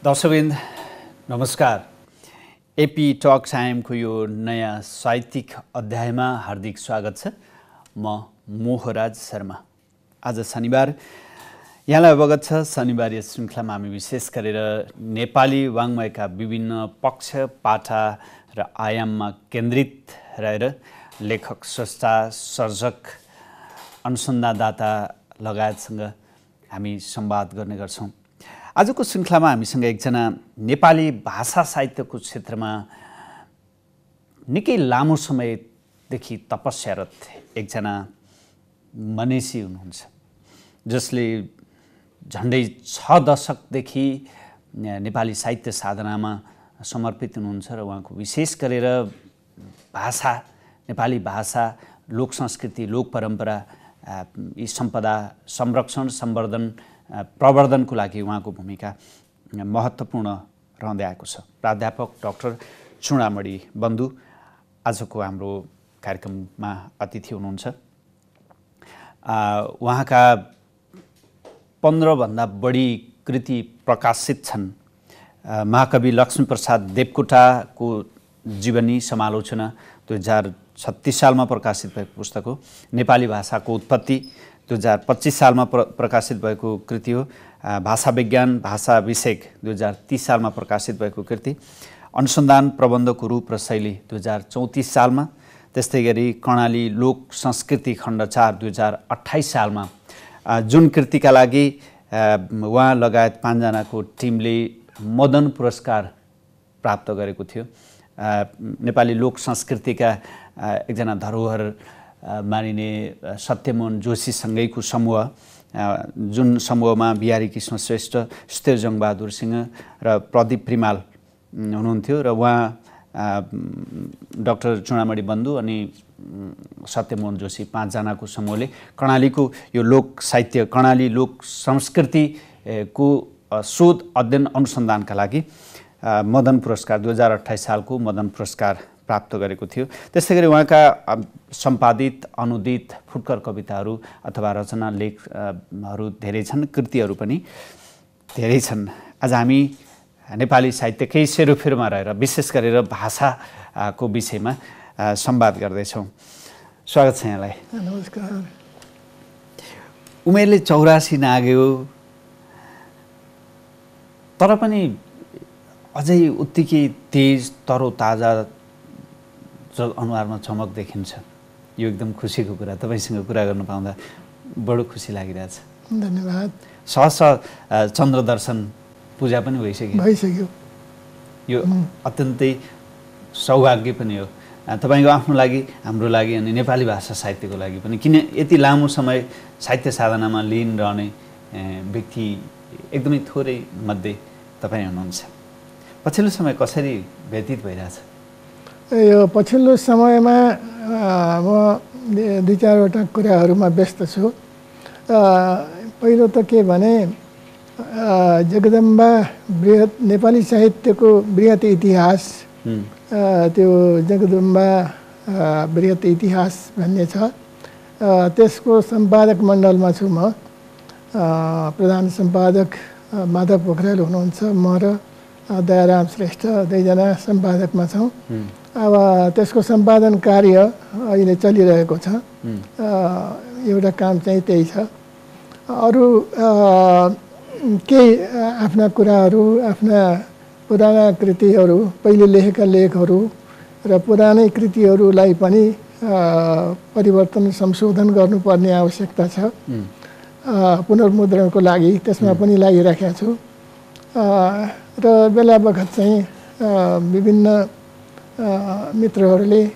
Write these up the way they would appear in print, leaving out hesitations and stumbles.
दर्शकवृन्द नमस्कार। AP talks आइएमको यो नयाँ साहित्यिक अध्यायमा हार्दिक स्वागत छ। म मोहराज शर्मा। आज शनिबार, यहाँलाई अवगत छ शनिबार यस श्रृङ्खलामा हामी विशेष गरेर नेपाली वाङ्मयका विभिन्न पक्ष, पाटा र आयाममा केन्द्रित रहेर लेखक, स्रष्टा, सर्जक, अनुसन्धानदाता लगायतसँग हामी संवाद गर्ने गर्छौँ। आजको श्रृङ्खलामा हामीसँग एकजना नेपाली भाषा साहित्यको क्षेत्रमा निकै लामो समयदेखि तपस्यारत एकजना मनीषी हुनुहुन्छ, जसले झन्डै 6 दशकदेखि नेपाली साहित्य साधनामा समर्पित हुनुहुन्छ र उहाँको विशेष गरेर भाषा, नेपाली भाषा, लोक संस्कृति, लोक परम्परा यी सम्पदा संरक्षण, सम्वर्धन, प्रवर्धनको लागि उहाँको भूमिका महत्त्वपूर्ण रहँदै आएको छ। प्राध्यापक डाक्टर चुडामणी बन्धु आजको हाम्रो कार्यक्रममा अतिथि हुनुहुन्छ। उहाँका 15 भन्दा बढी कृति प्रकाशित छन्। महाकवि लक्ष्मीप्रसाद देवकोटाको जीवनी समालोचना 2036 सालमा प्रकाशित भएको पुस्तक हो। नेपाली भाषाको उत्पत्ति 2025 सालमा प्रकाशित भएको कृति हो। भाषा विज्ञान, भाषा विषयक 2030 सालमा प्रकाशित भएको कृति। अनुसन्धान प्रबन्धको रूप र शैली 2034 सालमा। त्यस्तै गरी कर्णाली लोक संस्कृति खण्ड 4 2028 सालमा, जुन कृतिका लागि उहाँ लगायत 5 जनाको टिमले मदन पुरस्कार प्राप्त गरेको थियो। नेपाली लोक संस्कृतिका एकजना धरोहर मानिने सत्यमोहन जोशीसँगैको समूह, जुन समूहमा बिहारी कृष्ण श्रेष्ठ, स्थिरजङ बहादुर सिंह र प्रदीप रिमाल हुनुहुन्थ्यो र उहाँ डाक्टर चुडामणी बन्धु अनि सत्यमोहन जोशी 5 जनाको समूहले कर्णालीको यो लोक साहित्य, कर्णाली लोक संस्कृतिको शोध, अध्ययन, अनुसन्धानका लागि मदन पुरस्कार 2028 सालको मदन पुरस्कार प्राप्त गरेको थियो। त्यस्तै गरी उहाँका सम्पादित, अनुदित फुटकर कविताहरू अथवा रचना लेखहरू धेरै छन्, कृतिहरू पनि धेरै छन्। आज हामी नेपाली साहित्यकै सेरोफेरोमा रहेर विशेष गरेर भाषाको विषयमा संवाद गर्दैछौँ। स्वागत छ यहाँलाई। नमस्कार। उमेरले 84 नाग्यो, तर पनि अझै उत्तिकै तेज, तरोताजा अनुहारमा चमक देखिन्छ। यो एकदम खुसीको कुरा। तपाईँसँग कुरा गर्नु पाउँदा बडो खुसी लागिरहेछ। धन्यवाद। सहसा चन्द्र दर्शन पूजा पनि भइसक्यो। यो अत्यन्तै सौभाग्य पनि हो तपाईँको आफ्नो लागि, हाम्रो लागि, अनि नेपाली भाषा साहित्यको लागि पनि। किन यति लामो समय साहित्य साधनामा लीन रहने व्यक्ति एकदमै थोरै मध्ये तपाईँ हुनुहुन्छ। पछिल्लो समय कसरी व्यतीत भइरहेछ? यो पछिल्लो समयमा म 2-4वटा कुराहरूमा व्यस्त छु। पहिलो त के भने, जगदम्बा बृहत नेपाली साहित्यको बृहत इतिहास, त्यो जगदम्बा बृहत इतिहास भन्ने छ, त्यसको सम्पादक मण्डलमा छु म। प्रधान सम्पादक माधव पोखरेल हुनुहुन्छ, म र दयाराम श्रेष्ठ 2 जना सम्पादकमा छौँ। अब त्यसको सम्पादन कार्य अहिले चलिरहेको छ। एउटा काम चाहिँ त्यही छ। अरू केही आफ्ना कुराहरू, आफ्ना पुराना कृतिहरू, पहिले लेखेका लेखहरू र पुरानै कृतिहरूलाई पनि परिवर्तन, संशोधन गर्नुपर्ने आवश्यकता छ। पुनर्मुद्रणको लागि त्यसमा पनि लागिराखेको छु। र बेला बखत चाहिँ विभिन्न मित्रहरूले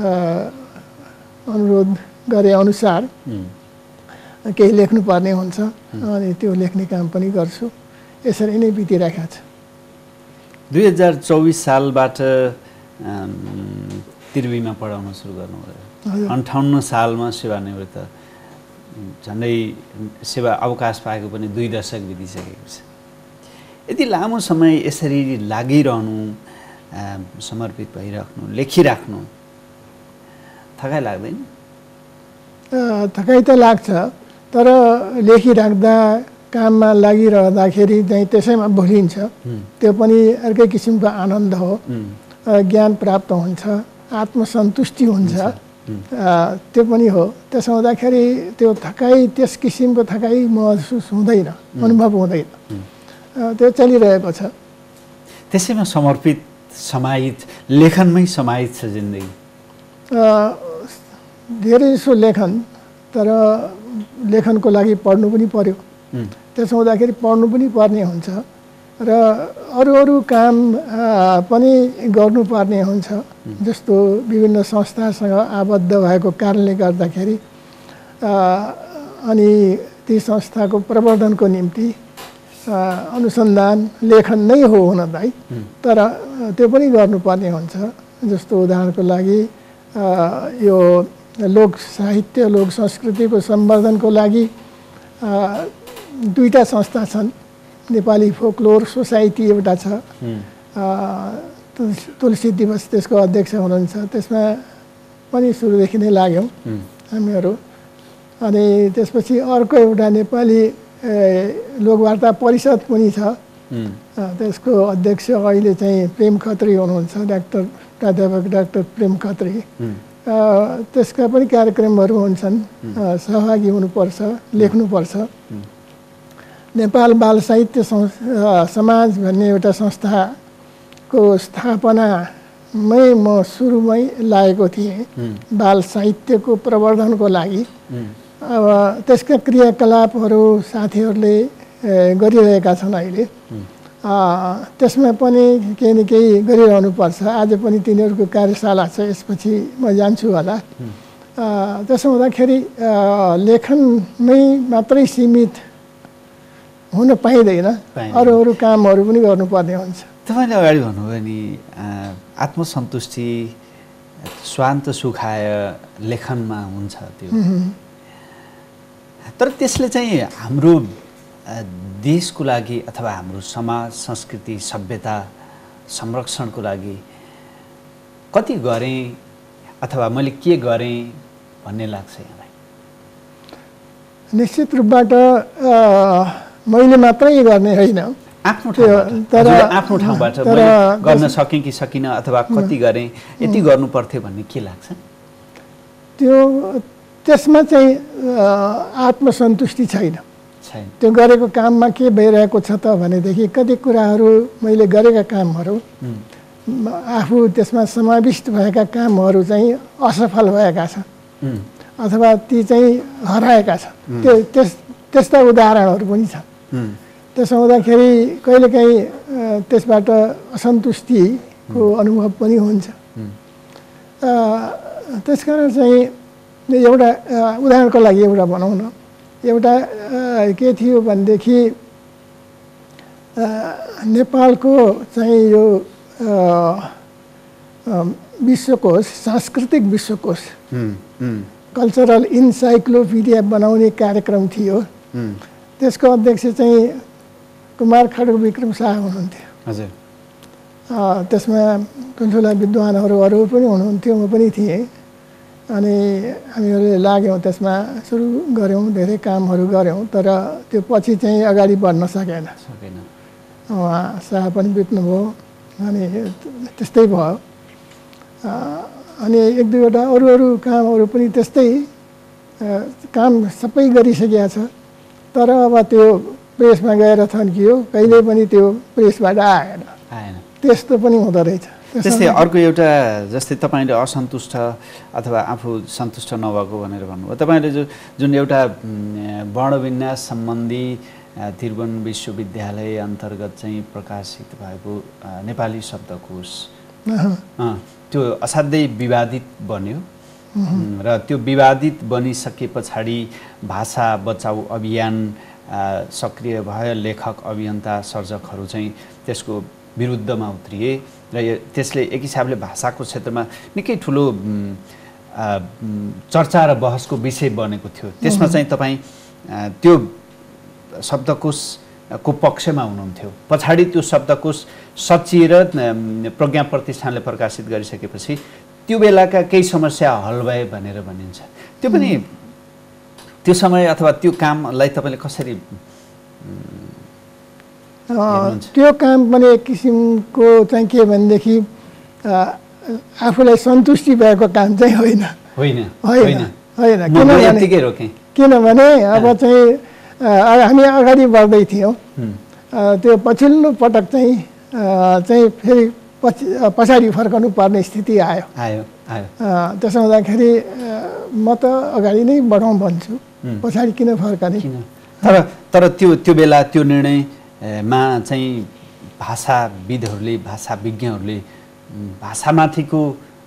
अनुरोध गरे अनुसार केही लेख्नुपर्ने हुन्छ, अनि त्यो लेख्ने काम पनि गर्छु। यसरी नै बितिरहेको छ। 2024 सालबाट त्रिवीमा पढाउन सुरु गर्नुभयो। 58 सालमा सेवानिवृत्त, झन्डै सेवा अवकाश पाएको पनि 2 दशक बितिसकेको छ। यति लामो समय यसरी लागिरहनु, समर्पित भइराख्नु, लेखिराख्नु थकाइ लाग्दैन? थकाइ त लाग्छ, तर लेखिराख्दा काममा लागिरहँदाखेरि चाहिँ त्यसैमा भुलिन्छ, त्यो पनि अर्कै किसिमको आनन्द हो, ज्ञान प्राप्त हुन्छ, आत्मसन्तुष्टि हुन्छ, त्यो पनि हो। त्यसो हुँदाखेरि त्यो थकाइ, त्यस किसिमको थकाइ महसुस हुँदैन, अनुभव हुँदैन, त्यो चलिरहेको छ। त्यसैमा समर्पित, समाहित, लेखनमै समाहित छ जिन्दगी। धेरै जसो लेखन, तर लेखनको लागि पढ्नु पनि पर्यो, त्यसो हुँदाखेरि पढ्नु पनि पर्ने हुन्छ र अरू काम पनि गर्नुपर्ने हुन्छ। जस्तो विभिन्न संस्थासँग आबद्ध भएको कारणले गर्दाखेरि अनि ती संस्थाको प्रवर्धनको निम्ति अनुसन्धान लेखन नै हो हुन त, तर त्यो पनि गर्नुपर्ने हुन्छ। जस्तो उदाहरणको लागि यो लोक साहित्य, लोक संस्कृतिको सम्वर्धनको लागि दुईटा संस्था छन्। नेपाली फोकलोर सोसाइटी एउटा छ, तुलसी दिवस त्यसको अध्यक्ष हुनुहुन्छ, त्यसमा पनि सुरुदेखि नै लाग्यौँ हामीहरू। अनि त्यसपछि अर्को एउटा नेपाली लोकवार्ता परिषद पनि छ, त्यसको अध्यक्ष अहिले चाहिँ प्रेम खत्री हुनुहुन्छ, प्राध्यापक डाक्टर प्रेम खत्री। त्यसका पनि कार्यक्रमहरू हुन्छन्, सहभागी हुनुपर्छ, लेख्नुपर्छ। नेपाल बाल साहित्य समाज भन्ने एउटा संस्थाको स्थापनामै म सुरुमै लागेको थिएँ बाल साहित्यको प्रवर्धनको लागि। अब त्यसका क्रियाकलापहरू साथीहरूले गरिरहेका छन् अहिले, त्यसमा पनि केही न केही गरिरहनुपर्छ। आज पनि तिनीहरूको कार्यशाला छ, यसपछि म जान्छु होला। त्यसो हुँदाखेरि लेखनमै मात्रै सीमित हुन पाइँदैन, अरू कामहरू पनि गर्नुपर्ने हुन्छ। तपाईँले अगाडि भन्नुभयो नि आत्मसन्तुष्टि, स्वान्त सुखाय लेखनमा हुन्छ त्यो, तर त्यसले चाहिँ हाम्रो देशको लागि अथवा हाम्रो समाज, संस्कृति, सभ्यता संरक्षणको लागि कति गरेँ अथवा मैले के गरेँ भन्ने लाग्छ यहाँलाई? निश्चित रूपबाट मैले मात्रै गर्ने होइन, आफ्नो ठाउँबाट मैले गर्न सकेँ कि सकिनँ अथवा कति गरेँ, यति गर्नु पर्थ्यो भन्ने के लाग्छ? त्यसमा चाहिँ आत्मसन्तुष्टि छैन। त्यो गरेको काममा के भइरहेको छ त भनेदेखि कति कुराहरू मैले गरेका कामहरू, आफू त्यसमा समाविष्ट भएका कामहरू चाहिँ असफल भएका छन् अथवा ती चाहिँ हराएका छन्। त्यस्ता उदाहरणहरू पनि छन्। त्यसो हुँदाखेरि कहिलेकाहीँ त्यसबाट असन्तुष्टिको अनुभव पनि हुन्छ। त्यसकारण चाहिँ एउटा उदाहरणको लागि एउटा भनौँ न, एउटा के थियो भनेदेखि नेपालको चाहिँ यो विश्वकोश, सांस्कृतिक विश्वकोश, कल्चरल इन्साइक्लोपिडिया बनाउने कार्यक्रम थियो। त्यसको अध्यक्ष चाहिँ कुमार खड्ग विक्रम शाह हुनुहुन्थ्यो। हजुर। त्यसमा ठुल्ठुला विद्वानहरू अरू पनि हुनुहुन्थ्यो, म पनि थिएँ। अनि हामीहरूले लाग्यौँ, त्यसमा सुरु गऱ्यौँ, धेरै कामहरू गऱ्यौँ, तर त्यो पछि चाहिँ अगाडि बढ्न सकेन। उहाँ शाह पनि बित्नुभयो, अनि त्यस्तै भयो। अनि एक दुईवटा अरू कामहरू पनि त्यस्तै काम सबै गरिसकेका छ, तर अब त्यो प्रेसमा गएर थन्कियो, कहिले पनि त्यो प्रेसबाट आएन। त्यस्तो पनि हुँदो रहेछ। त्यस्तै अर्को एउटा, जस्तै तपाईँले असन्तुष्ट अथवा आफू सन्तुष्ट नभएको भनेर भन्नुभयो, तपाईँले जुन एउटा वर्णविन्यास सम्बन्धी त्रिभुवन विश्वविद्यालय अन्तर्गत चाहिँ प्रकाशित भएको नेपाली शब्दकोश, त्यो असाध्यै विवादित बन्यो र त्यो विवादित बनिसके पछाडि भाषा बचाऊ अभियान सक्रिय भयो। लेखक, अभियन्ता, सर्जकहरू चाहिँ त्यसको विरुद्धमा उत्रिए र त्यसले एक हिसाबले भाषाको क्षेत्रमा निकै ठुलो चर्चा र बहसको विषय बनेको थियो। त्यसमा चाहिँ तपाईँ त्यो शब्दकोशको पक्षमा हुनुहुन्थ्यो। पछाडि त्यो शब्दकोश सचिएर प्रज्ञा प्रतिष्ठानले प्रकाशित गरिसकेपछि त्यो बेलाका केही समस्या हल भए भनेर भनिन्छ। त्यो पनि त्यो समय अथवा त्यो कामलाई तपाईँले कसरी त्यो काम पनि एक किसिमको चाहिँ के भनेदेखि आफूलाई सन्तुष्टि भएको काम चाहिँ होइन किनभने अब चाहिँ हामी अगाडि बढ्दै थियौँ त्यो पछिल्लो पटक चाहिँ फेरि पछाडि फर्कनु पर्ने स्थिति आयो त्यसो हुँदाखेरि म त अगाडि नै बढाउँ भन्छु पछाडि किन फर्कने तर त्यो बेला त्यो निर्णयमा चाहिँ भाषाविदहरूले भाषाविज्ञहरूले भाषामाथिको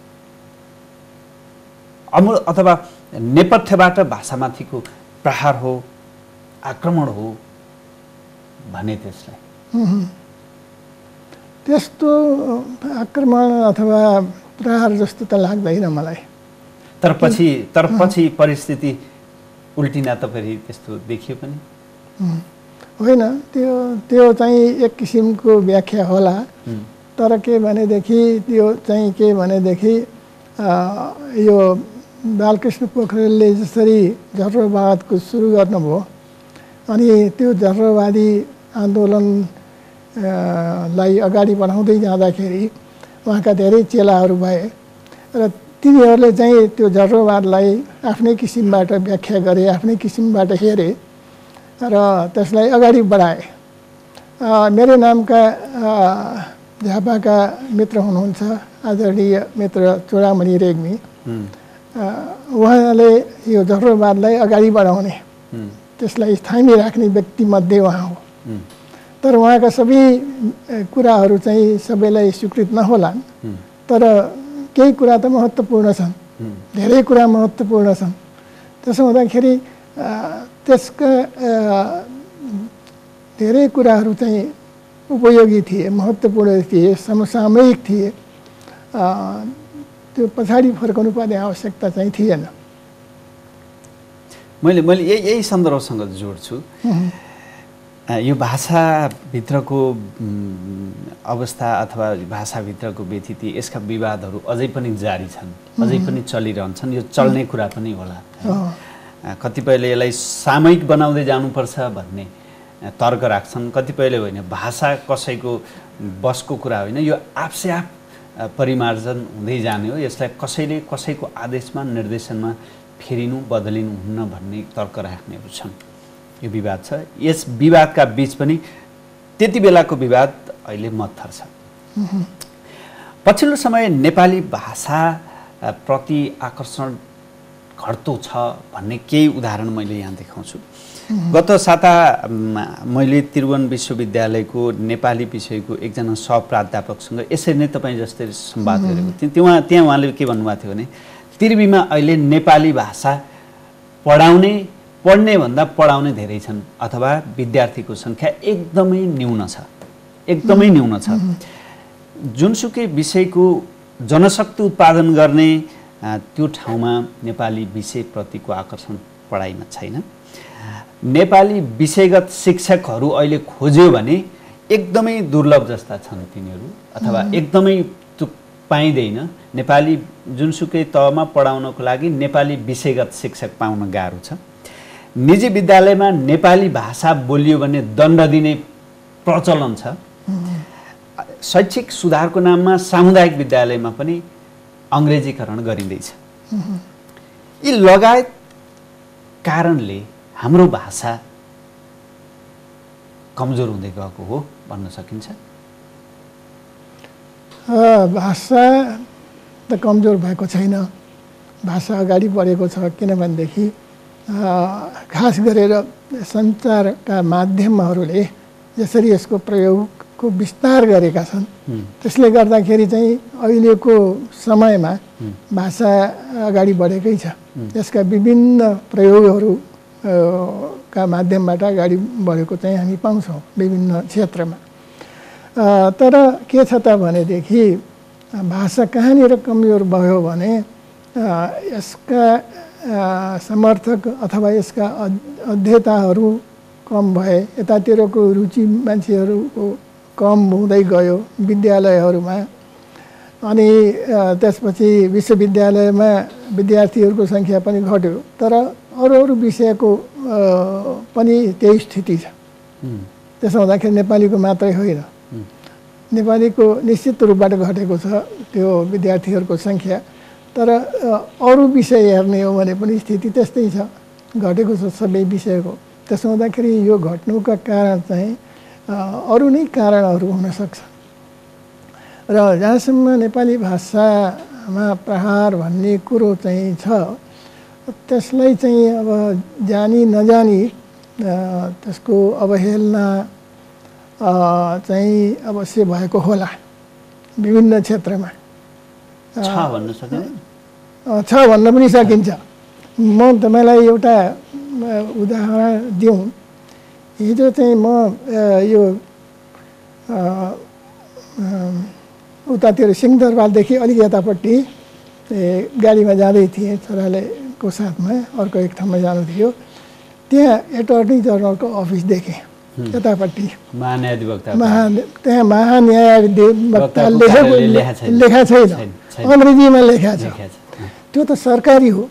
अथवा नेपथ्यबाट भाषामाथिको प्रहार हो आक्रमण हो भने त्यसलाई त्यस्तो आक्रमण अथवा प्रहार जस्तो त लाग्दैन मलाई तर पछि परिस्थिति उल्टिना त फेरि त्यस्तो देखियो पनि होइन त्यो चाहिँ एक किसिमको व्याख्या होला तर के भनेदेखि त्यो चाहिँ के भनेदेखि यो बालकृष्ण पोखरेलले जसरी जर्रोवादको सुरु गर्नुभयो अनि त्यो जर्रोवादी आन्दोलनलाई अगाडि बढाउँदै जाँदाखेरि उहाँका धेरै चेलाहरू भए र तिनीहरूले चाहिँ त्यो जर्रोवादलाई आफ्नै किसिमबाट व्याख्या गरे आफ्नै किसिमबाट हेरे र त्यसलाई अगाडि बढाए मेरो नामका झापाका मित्र हुनुहुन्छ आदरणीय मित्र चुडामणि रेग्मी उहाँले यो जर्रोवादलाई अगाडि बढाउने त्यसलाई स्थायी राख्ने व्यक्तिमध्ये उहाँ हो तर उहाँका सबै कुराहरू चाहिँ सबैलाई स्वीकृत नहोलान् तर केही कुरा त महत्त्वपूर्ण छन् धेरै कुरा महत्त्वपूर्ण छन् त्यसो हुँदाखेरि त्यसका धेरै कुराहरू चाहिँ उपयोगी थिए महत्त्वपूर्ण थिए समसामयिक थिए त्यो पछाडि फर्कनु पर्ने आवश्यकता चाहिँ थिएन मैले यही सन्दर्भसँग जोड्छु यो भाषाभित्रको अवस्था अथवा भाषाभित्रको व्यथिति यसका विवादहरू अझै पनि जारी छन् अझै पनि चलिरहन्छन् यो चल्ने कुरा पनि होला कतिपयले यसलाई सामयिक बनाउँदै जानुपर्छ भन्ने तर्क राख्छन् कतिपयले होइन भाषा कसैको बसको कुरा होइन यो आफसे आफ परिमार्जन हुँदै जाने हो यसलाई कसैले कसैको आदेशमा निर्देशनमा फेरिनु बदलिनु हुन्न भन्ने तर्क राख्नेहरू छन् यो विवाद छ यस विवादका बीच पनि त्यति बेलाको विवाद अहिले मत्थर छ पछिल्लो समय नेपाली भाषा प्रति आकर्षण घट्दो छ भन्ने केही उदाहरण मैले यहाँ देखाउँछु गत साता मैले त्रिभुवन विश्वविद्यालयको नेपाली विषयको एकजना सहप्राध्यापकसँग यसरी नै तपाईँ जस्तै संवाद गरेको थिएँ त्यहाँ उहाँले के भन्नुभएको थियो भने त्रिवीमा अहिले नेपाली भाषा पढ्ने भन्दा पढाउने धेरै छन् अथवा विद्यार्थीको सङ्ख्या एकदमै न्यून छ जुनसुकै विषयको जनशक्ति उत्पादन गर्ने त्यो ठाउँमा नेपाली विषयप्रतिको आकर्षण पढाइमा छैन नेपाली विषयगत शिक्षकहरू अहिले खोज्यो भने एकदमै दुर्लभ जस्ता छन् तिनीहरू अथवा एकदमै पाइँदैन नेपाली जुनसुकै तहमा पढाउनको लागि नेपाली विषयगत शिक्षक पाउन गाह्रो छ निजी विद्यालयमा नेपाली भाषा बोलियो भने दण्ड दिने प्रचलन छ शैक्षिक सुधारको नाममा सामुदायिक विद्यालयमा पनि अङ्ग्रेजीकरण गरिँदैछ यी लगायत कारणले हाम्रो भाषा कमजोर हुँदै गएको हो भन्न सकिन्छ भाषा त कमजोर भएको छैन भाषा अगाडि बढेको छ किनभनेदेखि खास गरेर सञ्चारका माध्यमहरूले जसरी यसको प्रयोगको विस्तार गरेका छन् त्यसले गर्दाखेरि चाहिँ अहिलेको समयमा भाषा अगाडि बढेकै छ यसका विभिन्न प्रयोगहरू का माध्यमबाट अगाडि बढेको चाहिँ हामी पाउँछौँ विभिन्न क्षेत्रमा तर के छ त भनेदेखि भाषा कहाँनिर कमजोर भयो भने यसका समर्थक अथवा यसका अध्येताहरू कम भए यतातिरको रुचि मान्छेहरूको कम हुँदै गयो विद्यालयहरूमा अनि त्यसपछि विश्वविद्यालयमा विद्यार्थीहरूको सङ्ख्या पनि घट्यो तर अरू विषयको पनि त्यही स्थिति छ त्यसो हुँदाखेरि नेपालीको मात्रै होइन, नेपालीको निश्चित रूपबाट घटेको छ त्यो विद्यार्थीहरूको सङ्ख्या। तर अरू विषय हेर्ने हो भने पनि स्थिति त्यस्तै छ, घटेको छ सबै विषयको। त्यसो हुँदाखेरि यो घट्नुका कारण चाहिँ अरू नै कारणहरू हुनसक्छ। र जहाँसम्म नेपाली भाषामा प्रहार भन्ने कुरो चाहिँ छ, त्यसलाई चाहिँ अब जानी नजानी त्यसको अवहेलना चाहिँ अवश्य भएको होला विभिन्न क्षेत्रमा। छ भन्न पनि सकिन्छ। म तपाईँलाई एउटा उदाहरण दिउँ। हिजो चाहिँ म यो उतातिर सिंहदरबारदेखि अलिक यतापट्टि गाडीमा जाँदै थिएँ छोरालेको साथमा, अर्को एक ठाउँमा जानु थियो। त्यहाँ एटर्नी जनरलको अफिस देखेँ यतापट्टि, त्यहाँ महान्यायाधिवक्ता लेखा छैन, अङ्ग्रेजीमा लेखा छ। त्यो त सरकारी हो,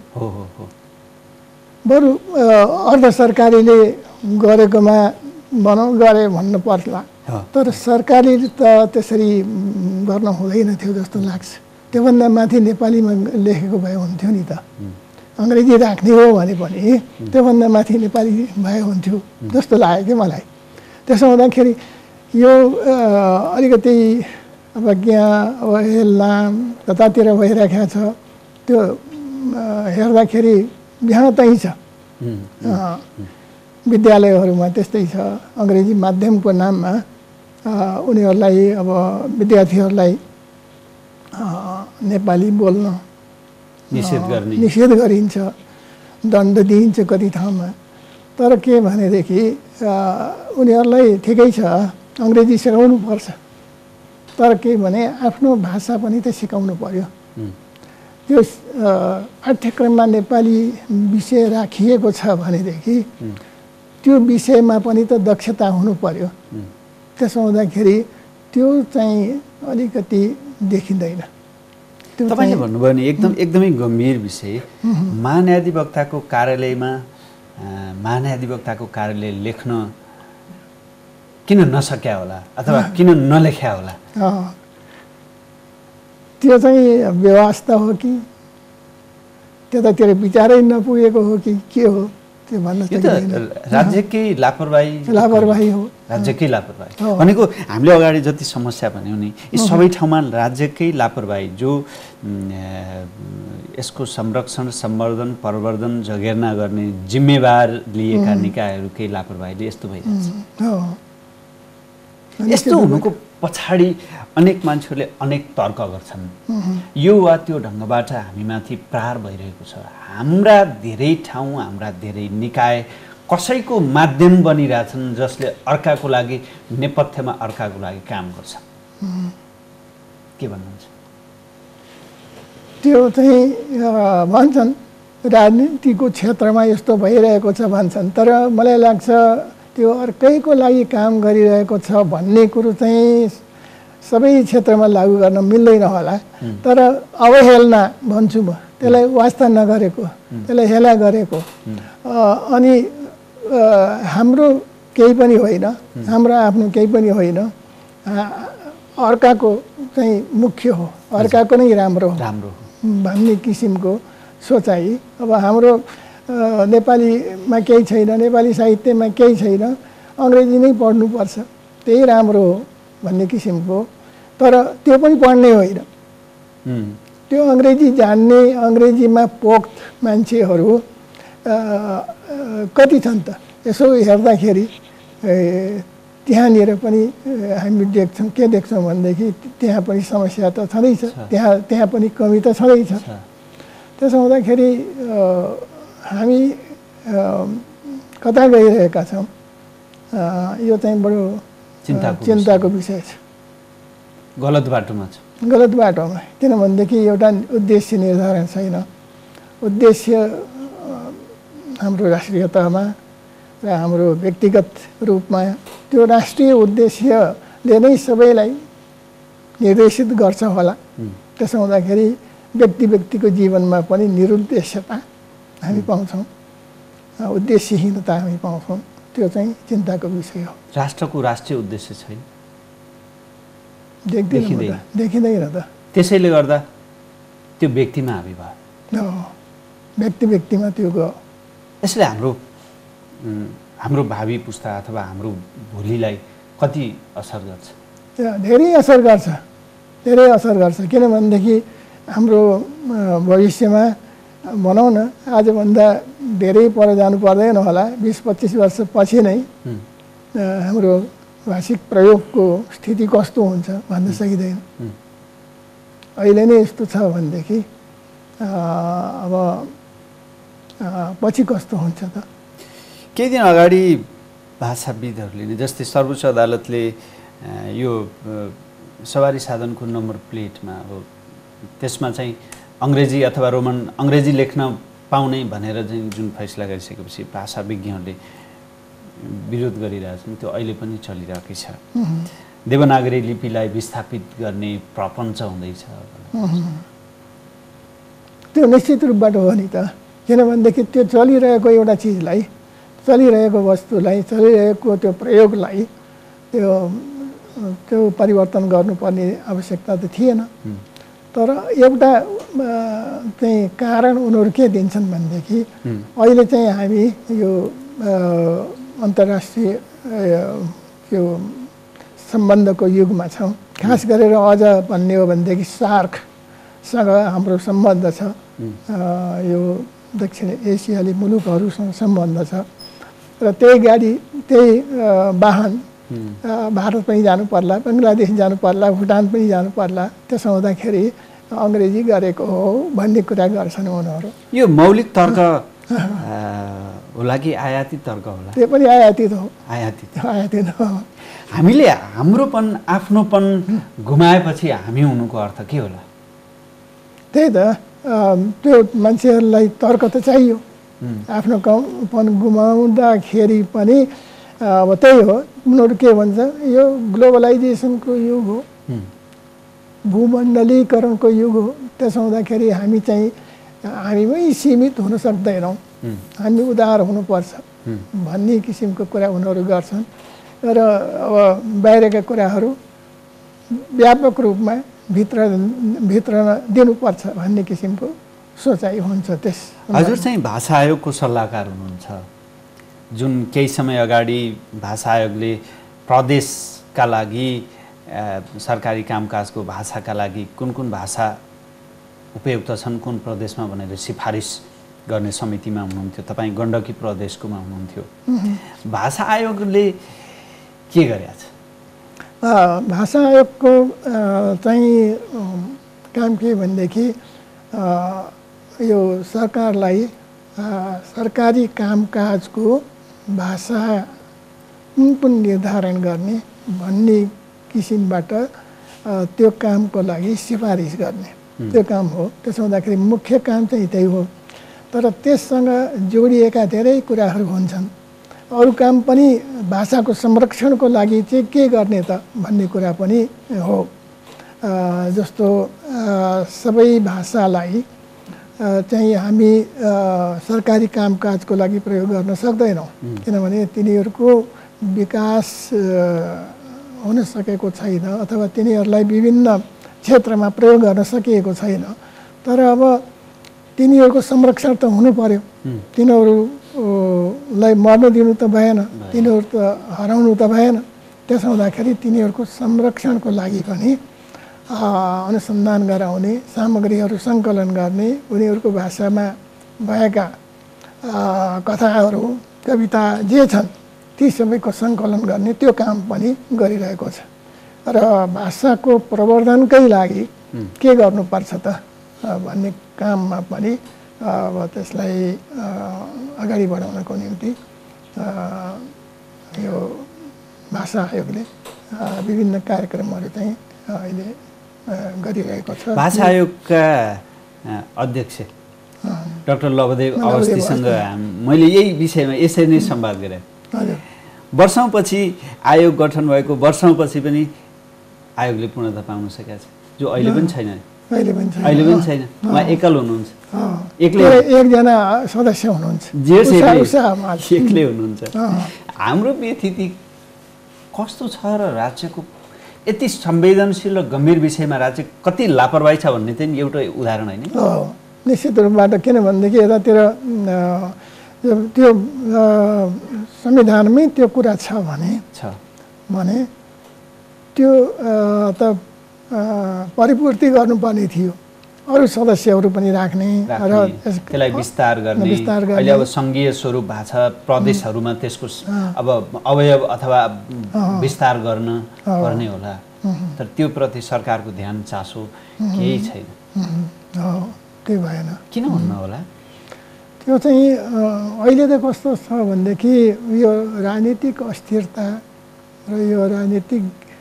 बरु अर्ध सरकारीले गरेकोमा भनौँ गरे भन्नु पर्ला, तर सरकारी त त्यसरी गर्न हुँदैन थियो जस्तो लाग्छ। त्योभन्दा माथि नेपालीमा लेखेको भए हुन्थ्यो नि त। अङ्ग्रेजी राख्ने हो भने पनि त्योभन्दा माथि नेपाली भए हुन्थ्यो जस्तो लाग्यो कि मलाई। त्यसो हुँदाखेरि यो अलिकति अवज्ञा अवहेलना कतातिर भइरहेको छ। त्यो हेर्दाखेरि यहाँ त्यही छ, विद्यालयहरूमा त्यस्तै छ। अङ्ग्रेजी माध्यमको नाममा उनीहरूलाई अब विद्यार्थीहरूलाई नेपाली बोल्न निषेध गरिन्छ, दण्ड दिइन्छ कति ठाउँमा। तर के भनेदेखि उनीहरूलाई ठिकै छ अङ्ग्रेजी सिकाउनु पर्छ, तर के भने आफ्नो भाषा पनि त सिकाउनु पर्यो। त्यो पाठ्यक्रममा नेपाली विषय राखिएको छ भनेदेखि त्यो विषयमा पनि त दक्षता हुनु पर्यो। त्यसो हुँदाखेरि त्यो चाहिँ अलिकति देखिँदैन। तपाईँले भन्नुभयो नि एकदमै गम्भीर विषय। महान्यायाधिवक्ताको कार्यालयमा महान्यायाधिवक्ताको कार्यालय लेख्न किन नसक्या होला अथवा किन नलेख्या होला? त्यो चाहिँ व्यवस्था हो कि त्यतातिर विचारै नपुगेको हो कि के हो त्यो भन्न सकिँदैन। राज्यकै लापरवाही हो, राज्यकै लापरवाही भनेको हामीले अगाडि जति समस्या भन्यौँ नि, यी सबै ठाउँमा राज्यकै लापरवाही, जो यसको संरक्षण सम्वर्धन प्रवर्धन जगेर्ना गर्ने जिम्मेवार लिएका निकायहरूकै लापरवाहीले यस्तो भइरहेछ। यस्तो हुनुको पछाडि अनेक मान्छेहरूले अनेक तर्क गर्छन्। यो वा त्यो ढङ्गबाट हामीमाथि प्रहार भइरहेको छ। हाम्रा धेरै ठाउँ, हाम्रा धेरै निकाय कसैको माध्यम बनिरहेछन् जसले अर्काको लागि नेपथ्यमा अर्काको लागि काम गर्छ। के भन्नुहुन्छ? त्यो चाहिँ भन्छन् राजनीतिको क्षेत्रमा यस्तो भइरहेको छ भन्छन्, तर मलाई लाग्छ त्यो अर्कैको लागि काम गरिरहेको छ भन्ने कुरो चाहिँ सबै क्षेत्रमा लागू गर्न मिल्दैन होला। तर अवहेलना भन्छु म, त्यसलाई वास्ता नगरेको, त्यसलाई हेला गरेको, अनि हाम्रो केही पनि होइन, हाम्रो आफ्नो केही पनि होइन, अर्काको चाहिँ मुख्य हो, अर्काको नै राम्रो भन्ने किसिमको सोचाइ। अब हाम्रो नेपालीमा केही छैन, नेपाली साहित्यमा केही छैन, अङ्ग्रेजी नै पढ्नुपर्छ, त्यही राम्रो हो भन्ने किसिमको। तर त्यो पनि पढ्ने होइन, त्यो अङ्ग्रेजी जान्ने, अङ्ग्रेजीमा पोख्त मान्छेहरू कति छन् त? यसो हेर्दाखेरि त्यहाँनिर पनि हामी देख्छौँ, के देख्छौँ भनेदेखि त्यहाँ पनि समस्या त छँदैछ, त्यहाँ पनि कमी त छँदैछ। त्यसो हुँदाखेरि हामी कता गइरहेका छौँ, यो चाहिँ बडो चिन्ताको विषय छ। गलत बाटोमा छ, गलत बाटोमा। किनभनेदेखि एउटा उद्देश्य निर्धारण छैन। उद्देश्य हाम्रो राष्ट्रियतामा र हाम्रो व्यक्तिगत रूपमा त्यो राष्ट्रिय उद्देश्यले नै सबैलाई निर्देशित गर्छ होला। त्यसो हुँदाखेरि व्यक्तिको जीवनमा पनि निरुद्देश्यता हामी पाउँछौँ, उद्देश्यहीनता हामी पाउँछौँ। त्यो चाहिँ चिन्ताको विषय हो। राष्ट्रको राष्ट्रिय उद्देश्य छैन, देखिँदैन त। त्यसैले गर्दा त्यो व्यक्तिमा हाबी भयो, व्यक्तिमा त्यो गयो। यसले हाम्रो भावी पुस्ता अथवा हाम्रो भोलिलाई कति असर गर्छ? धेरै असर गर्छ। किनभनेदेखि हाम्रो भविष्यमा भनौँ न आजभन्दा धेरै पर जानु पर्दैन होला, 20-25 वर्ष पछि नै हाम्रो भाषिक प्रयोगको स्थिति कस्तो हुन्छ भन्न सकिँदैन। अहिले नै यस्तो छ भनेदेखि अब पछि कस्तो हुन्छ त? केही दिन अगाडि भाषाविदहरूले नै, जस्तै सर्वोच्च अदालतले यो सवारी साधनको नम्बर प्लेटमा अब त्यसमा चाहिँ अङ्ग्रेजी अथवा रोमन अङ्ग्रेजी लेख्न पाउने भनेर चाहिँ जुन फैसला गरिसकेपछि भाषाविज्ञहरूले विरोध गरिरहेछन्, त्यो अहिले पनि चलिरहेकै छ। देवनागरी लिपिलाई विस्थापित गर्ने प्रपञ्च हुँदैछ। त्यो निश्चित रूपबाट हो नि त। किनभनेदेखि त्यो चलिरहेको एउटा चिजलाई, चलिरहेको वस्तुलाई, चलिरहेको त्यो प्रयोगलाई त्यो परिवर्तन गर्नुपर्ने आवश्यकता त थिएन। तर एउटा चाहिँ कारण उनीहरू के दिन्छन् भनेदेखि अहिले चाहिँ हामी यो अन्तर्राष्ट्रिय यो सम्बन्धको युगमा छौँ। खास गरेर अझ भन्ने हो भनेदेखि सार्कसँग हाम्रो सम्बन्ध छ, यो दक्षिण एसियाली मुलुकहरूसँग सम्बन्ध छ र त्यही गाडी त्यही वाहन भारत पनि जानु पर्ला, बङ्गलादेश जानु पर्ला, भुटान पनि जानु पर्ला। त्यसो हुँदाखेरि अङ्ग्रेजी गरेको हो भन्ने कुरा गर्छन् उनीहरू। यो मौलिक तर्क होला कि आयातित तर्क होला? त्यो पनि आयातित हो। आयातित हो। हामीले हाम्रोपन आफ्नोपन गुमाएपछि हामी हुनुको अर्थ के होला? त्यही त, त्यो मान्छेहरूलाई तर्क त चाहियो। आफ्नोपन गुमाउँदाखेरि पनि अब त्यही हो, उनीहरू के भन्छ, यो ग्लोबलाइजेसनको युग हो, भूमण्डलीकरणको युग हो। त्यसो हुँदाखेरि हामी चाहिँ हामीमै सीमित हुन सक्दैनौँ, हामी उदार हुनुपर्छ भन्ने किसिमको कुरा उनीहरू गर्छन्। र अब बाहिरका कुराहरू व्यापक रूपमा भित्र दिनुपर्छ भन्ने किसिमको सोचाइ हुन्छ। त्यस हजुर चाहिँ भाषा आयोगको सल्लाहकार हुनुहुन्छ, जुन केही समय अगाडि भाषा आयोगले प्रदेशका लागि सरकारी कामकाजको भाषाका लागि कुन कुन भाषा उपयुक्त छन् कुन प्रदेशमा भनेर सिफारिस गर्ने समितिमा हुनुहुन्थ्यो, तपाईँ गण्डकी प्रदेशकोमा हुनुहुन्थ्यो। भाषा आयोगले के गरेको छ? भाषा आयोगको चाहिँ काम के भनेदेखि यो सरकारलाई सरकारी कामकाजको भाषा कुन निर्धारण गर्ने भन्ने किसिमबाट त्यो कामको लागि सिफारिस गर्ने त्यो काम हो। त्यसो हुँदाखेरि मुख्य काम चाहिँ त्यही हो। तर त्यससँग जोडिएका धेरै कुराहरू हुन्छन्। अरू काम पनि भाषाको संरक्षणको लागि चाहिँ के गर्ने त भन्ने कुरा पनि हो। जस्तो सबै भाषालाई चाहिँ हामी सरकारी कामकाजको लागि प्रयोग गर्न सक्दैनौँ, किनभने तिनीहरूको विकास हुन सकेको छैन अथवा तिनीहरूलाई विभिन्न क्षेत्रमा प्रयोग गर्न सकिएको छैन। तर अब तिनीहरूको संरक्षण त हुनु पर्यो, तिनीहरूलाई मर्न दिनु त भएन, तिनीहरू त हराउनु त भएन। त्यसो हुँदाखेरि तिनीहरूको संरक्षणको लागि पनि अनुसन्धान गराउने, सामग्रीहरू सङ्कलन गर्ने, उनीहरूको भाषामा भएका कथाहरू कविता जे छन् ती सबैको सङ्कलन गर्ने त्यो काम पनि गरिरहेको छ। र भाषाको प्रवर्धनकै लागि के गर्नुपर्छ त भन्ने काममा पनि अब त्यसलाई अगाडि बढाउनको निम्ति यो भाषा आयोगले विभिन्न कार्यक्रमहरू चाहिँ अहिले गरिरहेको छ। भाषा आयोगका अध्यक्ष डाक्टर लवदेव अवस्थीसँग मैले यही विषयमा यसरी नै संवाद गरेँ। वर्षौँपछि आयोग गठन भएको वर्षौँपछि पनि आयोगले पूर्णता पाउन सकेको छ, जो अहिले पनि छैन। अहिले पनि छैन, उहाँ एकल हुनुहुन्छ। एकजना सदस्य हुनुहुन्छ, एक्लै हुनुहुन्छ। हाम्रो व्यथिति कस्तो छ र राज्यको यति संवेदनशील र गम्भीर विषयमा राज्य कति लापरवाही छ भन्ने चाहिँ एउटा उदाहरण होइन? निश्चित रूपबाट, किनभनेदेखि यतातिर त्यो संविधानमै त्यो कुरा छ भने त्यो त परिपूर्ति गर्नुपर्ने थियो, अरू सदस्यहरू पनि राख्ने र त्यसलाई विस्तार गर्ने। अहिले अब सङ्घीय स्वरूप भएको छ, प्रदेशहरूमा त्यसको अब अवयव अथवा विस्तार गर्ने होला, तर त्यो प्रति सरकारको ध्यान चासो केही छैन। त्यही भएन, किन भन्नु होला? त्यो चाहिँ अहिले त कस्तो छ भनेदेखि यो राजनीतिक अस्थिरता र यो राजनीतिक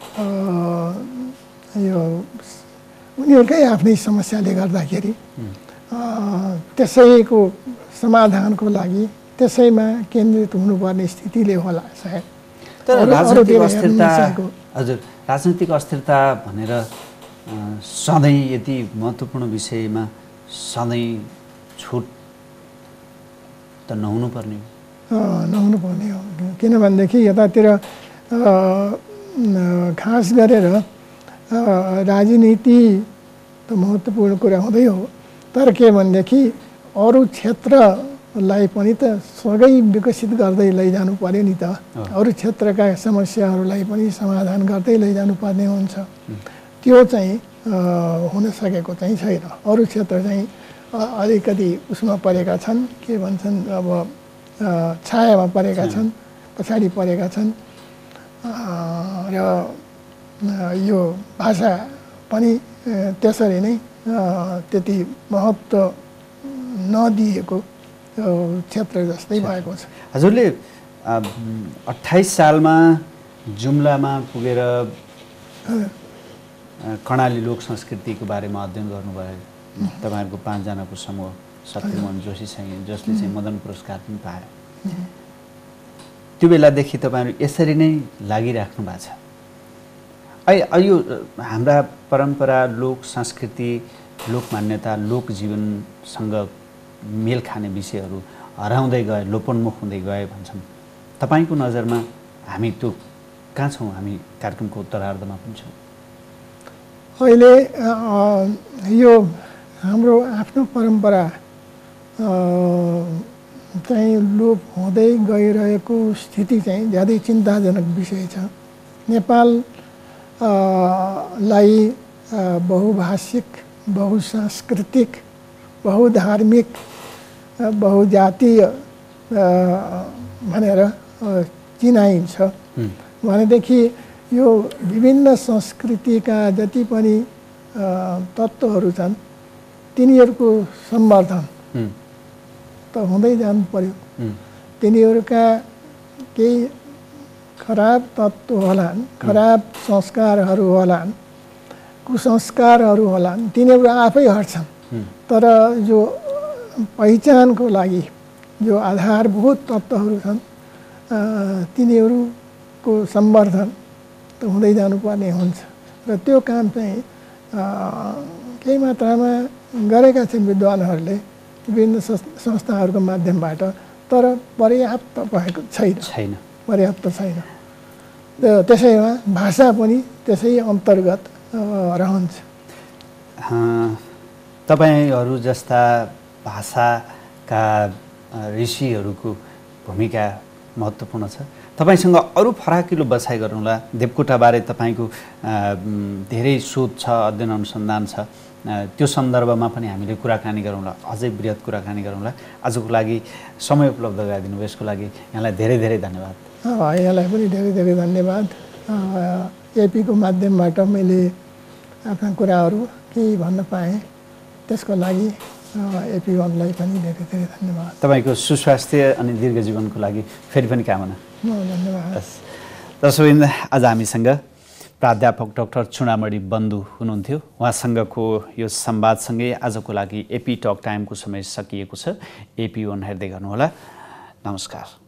यो उनीहरूकै आफ्नै समस्याले गर्दाखेरि त्यसैको समाधानको लागि त्यसैमा केन्द्रित हुनुपर्ने स्थितिले होला सायद। तर राजनीतिक अस्थिरता, हजुर, राजनीतिक अस्थिरता भनेर सधैँ यति महत्त्वपूर्ण विषयमा सधैँ छुट त नहुनुपर्ने हो। किनभनेदेखि यतातिर खास गरेर राजनीति त महत्त्वपूर्ण कुरा हुँदै हो, तर के भनेदेखि अरू क्षेत्रलाई पनि त सँगै विकसित गर्दै लैजानु पर्यो नि त। अरू क्षेत्रका समस्याहरूलाई पनि समाधान गर्दै लैजानु पर्ने हुन्छ। त्यो चाहिँ हुन सकेको चाहिँ छैन। अरू क्षेत्र चाहिँ अलिकति उसमा परेका छन्, के भन्छन्, अब छायामा परेका छन्, पछाडि परेका छन् र यो भाषा पनि त्यसरी नै त्यति महत्त्व नदिएको क्षेत्र जस्तै भएको छ। हजुरले 28 सालमा जुम्लामा पुगेर कर्णाली लोक संस्कृतिको बारेमा अध्ययन गर्नुभयो। तपाईँहरूको 5 जनाको समूह, सत्यमोहन जोशीसँग, जसले चाहिँ मदन पुरस्कार पनि पायो। त्यो बेलादेखि तपाईँहरू यसरी नै लागिराख्नु भएको छ। यो हाम्रा परम्परा, लोक संस्कृति, लोक मान्यता, लोक जीवनसँग मेल खाने विषयहरू हराउँदै गए, लोपोन्मुख हुँदै गए भन्छन्। तपाईँको नजरमा हामी त्यो कहाँ छौँ? हामी कार्यक्रमको उत्तरार्धमा पनि छौँ। अहिले यो हाम्रो आफ्नो परम्परा चाहिँ लोप हुँदै गइरहेको स्थिति चाहिँ ज्यादै चिन्ताजनक विषय छ। नेपाल लाई बहुभाषिक, बहुसांस्कृतिक, बहुधार्मिक, बहुजातीय भनेर चिनाइन्छ। भनेदेखि यो विभिन्न संस्कृतिका जति पनि तत्त्वहरू छन् तिनीहरूको सम्वर्धन त हुँदै जानु पर्यो। तिनीहरूका केही खराब तत्त्व होलान्, खराब संस्कारहरू होलान्, कुसंस्कारहरू होलान्, तिनीहरू आफै हट्छन्। तर जो पहिचानको लागि जो आधारभूत तत्त्वहरू छन् तिनीहरूको सम्वर्धन त हुँदै जानुपर्ने हुन्छ र त्यो काम चाहिँ केही मात्रामा गरेका छन् विद्वानहरूले विभिन्न संस्थाहरूको माध्यमबाट, तर पर्याप्त भएको छैन। पर्याप्त छैन। त्यसैमा भाषा पनि त्यसै अन्तर्गत रहन्छ। तपाईँहरू जस्ता भाषाका ऋषिहरूको भूमिका महत्त्वपूर्ण छ। तपाईँसँग अरू फराकिलो बसाइ गरौँला। देवकोटाबारे तपाईँको धेरै शोध छ, अध्ययन अनुसन्धान छ, त्यो सन्दर्भमा पनि हामीले कुराकानी गरौँला, अझै बृहत कुराकानी गरौँला। आजको लागि समय उपलब्ध गराइदिनु भयो, यसको लागि यहाँलाई धेरै धेरै धन्यवाद। यहाँलाई पनि धेरै धेरै धन्यवाद। एपीको माध्यमबाट मैले आफ्ना कुराहरू केही भन्न पाएँ, त्यसको लागि AP1लाई पनि धेरै धेरै धन्यवाद। तपाईँको सुस्वास्थ्य अनि दीर्घ जीवनको लागि फेरि पनि कामना। धन्यवाद। दर्शकवृन्द, आज हामीसँग प्राध्यापक डाक्टर चुडामणी बन्धु हुनुहुन्थ्यो। उहाँसँगको यो संवादसँगै आजको लागि एपी टक टाइमको समय सकिएको छ। AP1 हेर्दै गर्नुहोला। नमस्कार।